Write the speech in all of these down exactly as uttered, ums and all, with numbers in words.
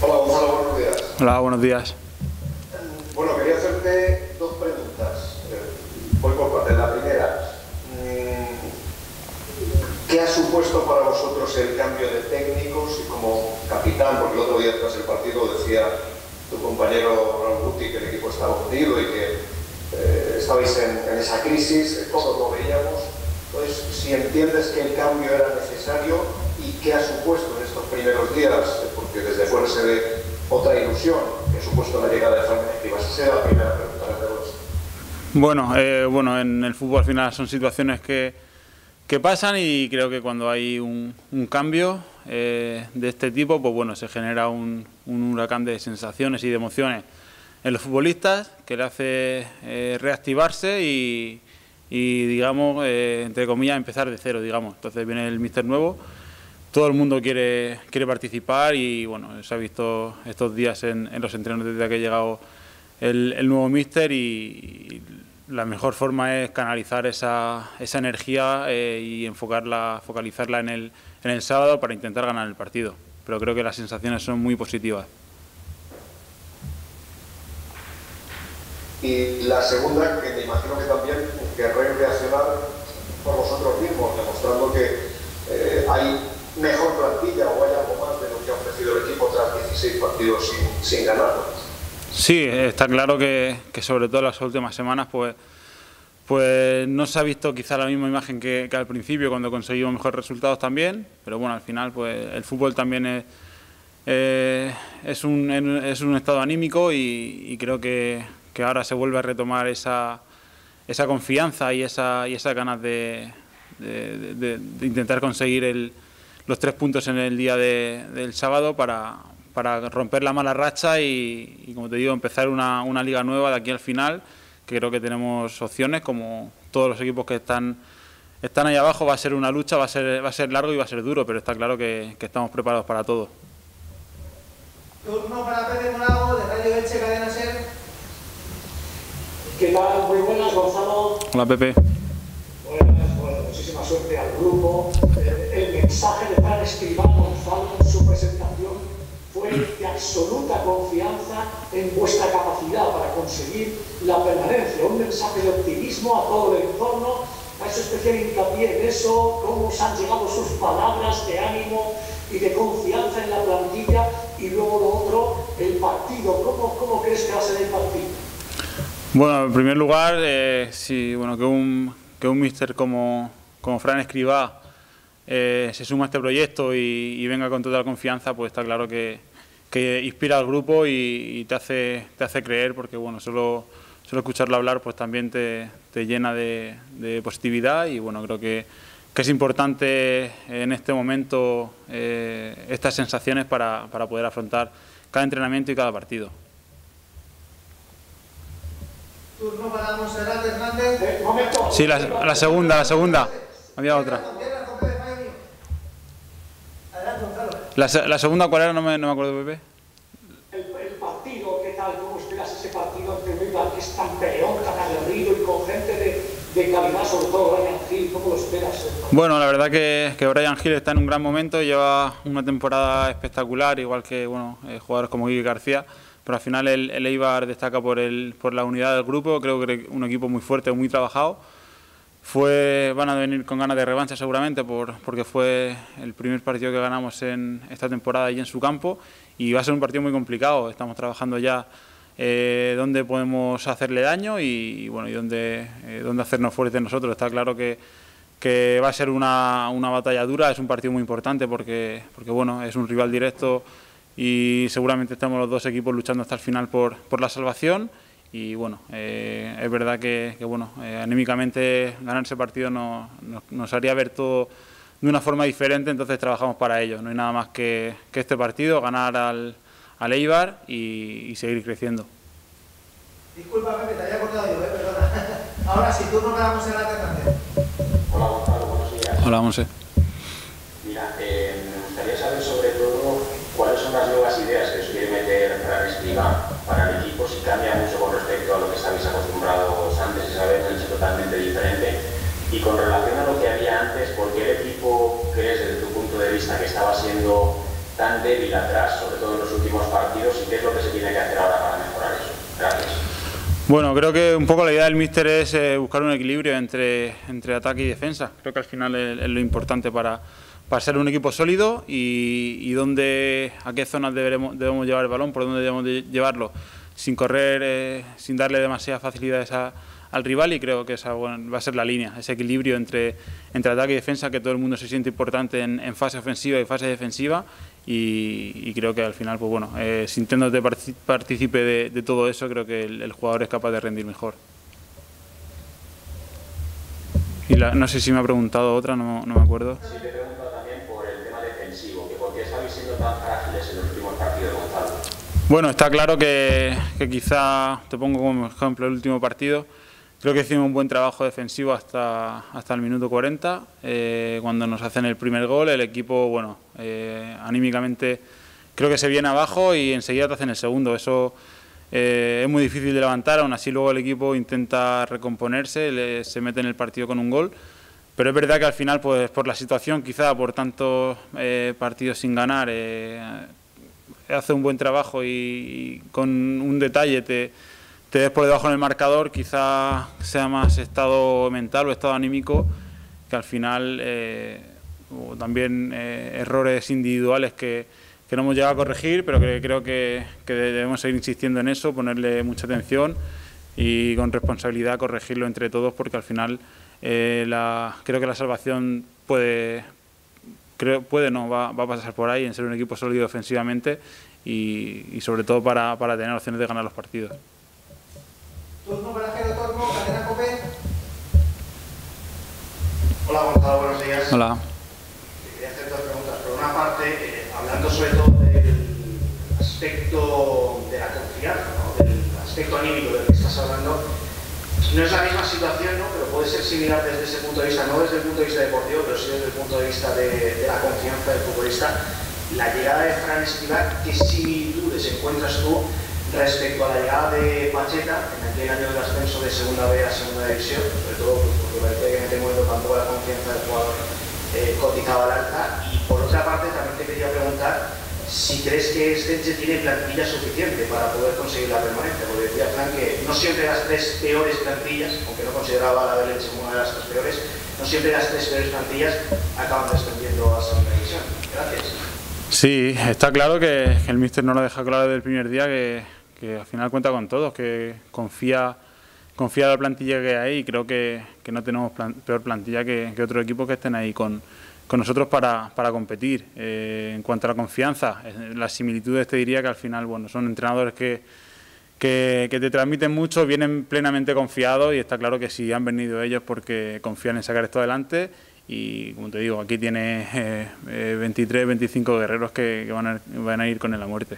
Hola Gonzalo, buenos días. Hola, buenos días. Bueno, quería hacerte dos preguntas. Voy por partes. La primera, ¿qué ha supuesto para vosotros el cambio de técnicos y como capitán? Porque el otro día tras el partido decía tu compañero Raúl Guti que el equipo estaba hundido y que eh, estabais en, en esa crisis, eh, todos lo veíamos. Entonces, si entiendes que el cambio era necesario y qué ha supuesto en estos primeros días, porque desde fuera se ve otra ilusión que ha supuesto la llegada de Fran Escribá. Esa será la primera pregunta. Bueno, eh, bueno, en el fútbol al final son situaciones que, que pasan y creo que cuando hay un, un cambio eh, de este tipo, pues bueno, se genera un, un huracán de sensaciones y de emociones en los futbolistas que le hace eh, reactivarse y, y digamos, eh, entre comillas, empezar de cero, digamos. Entonces viene el míster nuevo, todo el mundo quiere, quiere participar y bueno, se ha visto estos días en, en los entrenos desde que ha llegado el, el nuevo míster y, y la mejor forma es canalizar esa, esa energía eh, y enfocarla, focalizarla en el, en el sábado para intentar ganar el partido. Pero creo que las sensaciones son muy positivas. Y la segunda, que me imagino que también querréis reaccionar por vosotros mismos, demostrando que eh, hay mejor plantilla o hay algo más de lo que ha ofrecido el equipo tras dieciséis partidos sin, sin ganar. Sí, está claro que, que sobre todo en las últimas semanas pues, pues no se ha visto quizá la misma imagen que, que al principio cuando conseguimos mejores resultados también, pero bueno, al final pues el fútbol también es, eh, es, un, es un estado anímico y, y creo que, que ahora se vuelve a retomar esa, esa confianza y esa, y esas ganas de, de, de, de intentar conseguir el, los tres puntos en el día de, del sábado para, para romper la mala racha y, y como te digo, empezar una, una liga nueva de aquí al final, que creo que tenemos opciones, como todos los equipos que están, están ahí abajo. Va a ser una lucha, va a ser, va a ser largo y va a ser duro, pero está claro que, que estamos preparados para todo. Turno para Pepe Morago, de Radio Elche, Cadena Ser. ¿Qué tal? Muy buenas, Gonzalo. Hola, Pepe. Buenas, bueno, muchísima suerte al grupo. El, el mensaje de Fran Escribá, Gonzalo, en su presentación fue de absoluta confianza en vuestra capacidad para conseguir la permanencia. Un mensaje de optimismo a todo el entorno. Ha hecho especial hincapié en eso, cómo os han llegado sus palabras de ánimo y de confianza en la plantilla. Y luego lo otro, el partido. ¿Cómo, cómo crees que va a ser el partido? Bueno, en primer lugar, eh, sí, bueno, que un, que un míster como, como Fran Escribá eh, se suma a este proyecto y, y venga con total confianza, pues está claro que, que inspira al grupo y, y te hace, te hace creer, porque bueno, solo, solo escucharlo hablar pues también te, te llena de, de positividad y bueno, creo que, que es importante en este momento eh, estas sensaciones para, para poder afrontar cada entrenamiento y cada partido. Turno para Monserrat Hernández. Eh, momento. Sí, la, la segunda, la segunda. Había otra. Adelante, Gonzalo. La, la segunda, ¿cuál era? No me, no me acuerdo, Pepe. El, el partido, ¿qué tal? ¿Cómo esperas ese partido ante un rival que es tan peleón, tan aguerrido y con gente de, de calidad, sobre todo Brian Hill? ¿Cómo lo esperas? Bueno, la verdad que, que Brian Hill está en un gran momento, lleva una temporada espectacular, igual que bueno, eh, jugadores como Guille García. Pero al final el, el Eibar destaca por, el, por la unidad del grupo, creo que un equipo muy fuerte, muy trabajado. Fue, van a venir con ganas de revancha seguramente por, porque fue el primer partido que ganamos en esta temporada y en su campo y va a ser un partido muy complicado. Estamos trabajando ya eh, dónde podemos hacerle daño y, y, bueno, y dónde, eh, dónde hacernos fuertes nosotros. Está claro que, que va a ser una, una batalla dura, es un partido muy importante porque, porque bueno, es un rival directo y seguramente estamos los dos equipos luchando hasta el final por, por la salvación y bueno, eh, es verdad que, que bueno, eh, anímicamente ganar ese partido nos, nos, nos haría ver todo de una forma diferente, entonces trabajamos para ello. No hay nada más que, que este partido, ganar al, al Eibar y, y seguir creciendo. Disculpa, Pepe, te había cortado yo, ¿eh? Perdona. Ahora sí, turno para Monserrat Hernández. Hola, Gonzalo, buenos días. Hola, Monse. Mira, eh, me gustaría saber sobre todo cuáles son las nuevas ideas que os quiere meter Fran Escribá para el equipo, si cambia mucho con respecto a lo que estabais acostumbrados antes, esa vez han hecho totalmente diferente. Y con relación a lo que había antes, ¿por qué el equipo crees desde tu punto de vista que estaba siendo tan tan débil atrás, sobre todo en los últimos partidos, y qué es lo que se tiene que hacer ahora para mejorar eso. Gracias. Bueno, creo que un poco la idea del míster es eh, buscar un equilibrio entre, entre ataque y defensa. Creo que al final es, es lo importante para, para ser un equipo sólido y, y dónde, a qué zonas deberemos, debemos llevar el balón, por dónde debemos de llevarlo, sin correr, eh, sin darle demasiadas facilidades a, al rival, y creo que esa bueno, va a ser la línea, ese equilibrio entre, entre ataque y defensa, que todo el mundo se siente importante en, en fase ofensiva y fase defensiva. Y, y creo que al final, pues bueno, eh, sintiéndote partícipe de, de todo eso, creo que el, el jugador es capaz de rendir mejor. Y la, no sé si me ha preguntado otra, no, no me acuerdo. Sí, te he preguntado también por el tema defensivo, que por qué estáis siendo tan frágiles en los últimos partidos, Gonzalo. Bueno, está claro que, que quizá, te pongo como ejemplo el último partido, creo que hicimos un buen trabajo defensivo hasta, hasta el minuto cuarenta, eh, cuando nos hacen el primer gol, el equipo, bueno, eh, anímicamente creo que se viene abajo y enseguida te hacen el segundo. Eso eh, es muy difícil de levantar, aún así luego el equipo intenta recomponerse, le, se mete en el partido con un gol, pero es verdad que al final, pues por la situación, quizá por tantos eh, partidos sin ganar, eh, hace un buen trabajo y, y con un detalle te... te ves por debajo en el marcador, quizá sea más estado mental o estado anímico, que al final eh, o también eh, errores individuales que, que no hemos llegado a corregir, pero que creo que, que debemos seguir insistiendo en eso, ponerle mucha atención y con responsabilidad corregirlo entre todos, porque al final eh, la, creo que la salvación puede, creo, puede no, va, va a pasar por ahí, en ser un equipo sólido ofensivamente y, y sobre todo para, para tener opciones de ganar los partidos. Turno para Jero Tormo, Cadena Cope. Hola Gonzalo, buenos días. Hola. Quería hacer dos preguntas. Por una parte, eh, hablando sobre todo del aspecto de la confianza, ¿no? Del aspecto anímico del que estás hablando, no es la misma situación, ¿no? Pero puede ser similar desde ese punto de vista, no desde el punto de vista deportivo, pero sí desde el punto de vista de, de la confianza del futbolista. La llegada de Fran Escribá, ¿qué similitudes encuentras tú respecto a la llegada de Pacheta en aquel año del ascenso de segunda B a segunda división, sobre todo pues, porque parecía que en aquel momento tampoco la confianza del jugador eh, cotizaba al alza? Y por otra parte también te quería preguntar si crees que Elche tiene plantilla suficiente para poder conseguir la permanencia, porque decía Fran que no siempre las tres peores plantillas, aunque no consideraba la del Elche como una de las tres peores, no siempre las tres peores plantillas acaban descendiendo a segunda división. Gracias. Sí, está claro que, que el míster no lo deja claro desde el primer día, que que al final cuenta con todos, que confía, confía en la plantilla que hay, y creo que, que no tenemos plan, peor plantilla que, que otros equipos que estén ahí con, con nosotros para, para competir. Eh, en cuanto a la confianza, las similitudes te diría que al final bueno, son entrenadores que, que, que te transmiten mucho, vienen plenamente confiados, y está claro que si han venido ellos porque confían en sacar esto adelante. Y como te digo, aquí tienes eh, eh, veintitrés, veinticinco guerreros que, que van, a, van a ir con él a muerte.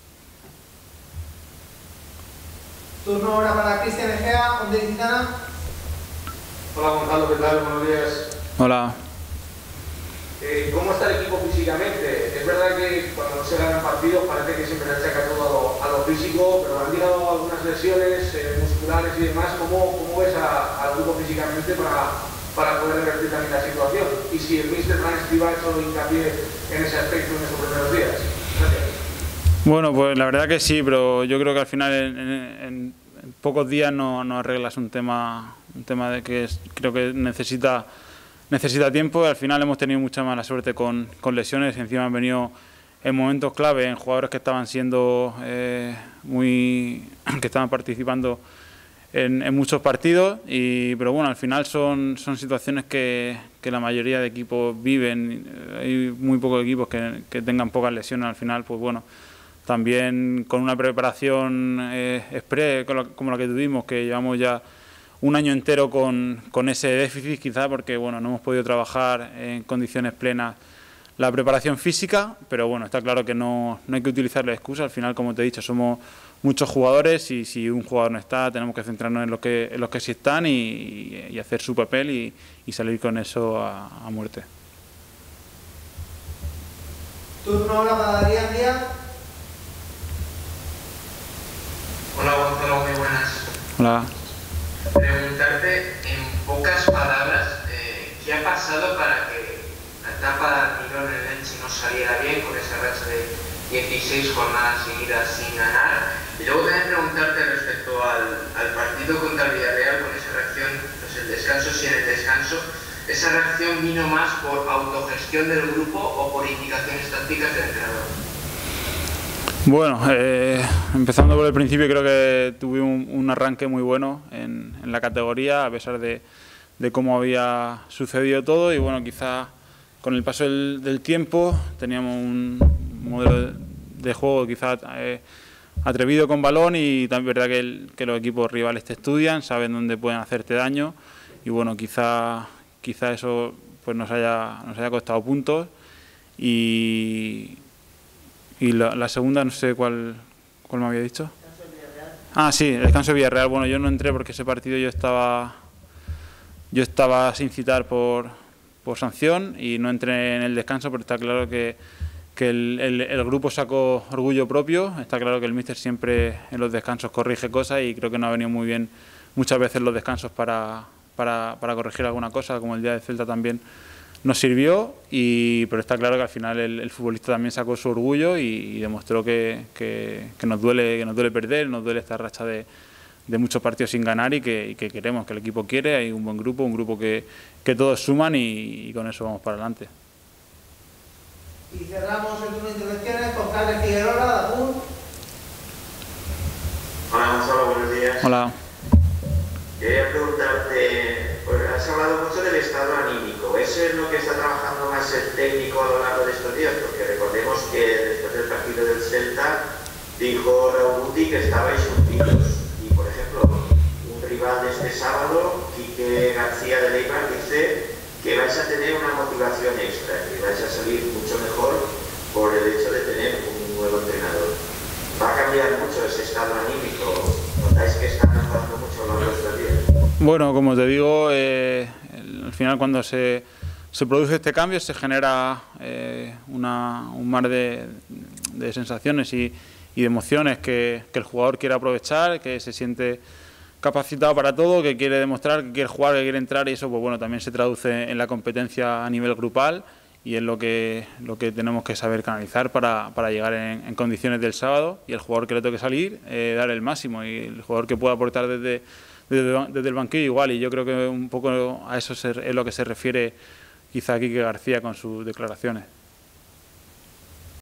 Turno ahora para Cristian Egea, Onda Ilicitana. Hola Gonzalo, ¿qué tal? Buenos días. Hola. Eh, ¿Cómo está el equipo físicamente? Es verdad que cuando no se ganan partidos parece que siempre se achaca todo a lo, a lo físico, pero han llegado algunas lesiones eh, musculares y demás. ¿Cómo, cómo ves a, al grupo físicamente para, para poder revertir también la situación? Y si el míster Fran Escribá ha hecho hincapié en ese aspecto en esos primeros días. Gracias. Bueno, pues la verdad que sí, pero yo creo que al final en, en, en pocos días no, no arreglas un tema, un tema de que es, creo que necesita, necesita tiempo, y al final hemos tenido mucha mala suerte con, con lesiones, y encima han venido en momentos clave, en jugadores que estaban siendo eh, muy, que estaban participando en, en muchos partidos, y pero bueno, al final son, son situaciones que, que la mayoría de equipos viven. Hay muy pocos equipos que, que tengan pocas lesiones. Al final, pues bueno, también con una preparación eh, express como la que tuvimos, que llevamos ya un año entero con, con ese déficit, quizá porque bueno, no hemos podido trabajar en condiciones plenas la preparación física, pero bueno, está claro que no, no hay que utilizar la excusa. Al final, como te he dicho, somos muchos jugadores, y si un jugador no está, tenemos que centrarnos en los que, en los que sí están y, y hacer su papel y, y salir con eso a, a muerte. Turno ahora para Adrián Díaz. Hola Gonzalo, muy buenas. Hola. Preguntarte en pocas palabras, eh, ¿qué ha pasado para que etapa de Mirón en el Elche no saliera bien con esa racha de dieciséis jornadas seguidas sin ganar. Y luego también preguntarte respecto al, al partido contra el Villarreal, con esa reacción, pues el descanso sí en el descanso, ¿esa reacción vino más por autogestión del grupo o por indicaciones tácticas del entrenador? Bueno, eh, empezando por el principio, creo que tuve un, un arranque muy bueno en, en la categoría, a pesar de, de cómo había sucedido todo, y bueno, quizás con el paso del, del tiempo teníamos un modelo de juego quizás eh, atrevido con balón, y también es verdad que, el, que los equipos rivales te estudian, saben dónde pueden hacerte daño, y bueno, quizás quizá eso pues nos haya, nos haya costado puntos. Y, y la, la segunda no sé cuál, cuál me había dicho. Ah, sí, el descanso de Villarreal. Bueno, yo no entré porque ese partido yo estaba yo estaba sin citar por, por sanción y no entré en el descanso, pero está claro que, que el, el, el grupo sacó orgullo propio. Está claro que el míster siempre en los descansos corrige cosas, y creo que no ha venido muy bien muchas veces los descansos para, para, para corregir alguna cosa, como el día de Celta también nos sirvió, y, pero está claro que al final el, el futbolista también sacó su orgullo y, y demostró que, que, que, nos duele, que nos duele perder, nos duele esta racha de, de muchos partidos sin ganar, y que, y que queremos, que el equipo quiere, hay un buen grupo, un grupo que, que todos suman, y, y con eso vamos para adelante. Y cerramos el turno de intervenciones con Carles Figueroa, Dazún. Hola Gonzalo, buenos días. Hola. Quería preguntarte, pues has hablado mucho del estado anímico. ¿Eso es lo que está trabajando más el técnico a lo largo de estos días? Porque recordemos que después del partido del Celta dijo Raúl Guti que estabais hundidos. Y por ejemplo, un rival de este sábado, Quique García de Eibar, dice que vais a tener una motivación extra, que vais a salir mucho mejor por el hecho de tener un nuevo entrenador. ¿Va a cambiar mucho ese estado anímico? ¿Notáis que está mejorando mucho a lo largo de estos días? Bueno, como te digo, eh, el, al final cuando se, se produce este cambio se genera eh, una, un mar de, de sensaciones y, y de emociones que, que el jugador quiere aprovechar, que se siente capacitado para todo, que quiere demostrar, que quiere jugar, que quiere entrar, y eso pues bueno, también se traduce en la competencia a nivel grupal, y es lo que, lo que tenemos que saber canalizar para, para llegar en, en condiciones del sábado, y el jugador que le toque salir, eh, dar el máximo, y el jugador que pueda aportar desde, desde, desde el banquillo igual, y yo creo que un poco a eso es lo que se refiere quizá Quique García con sus declaraciones.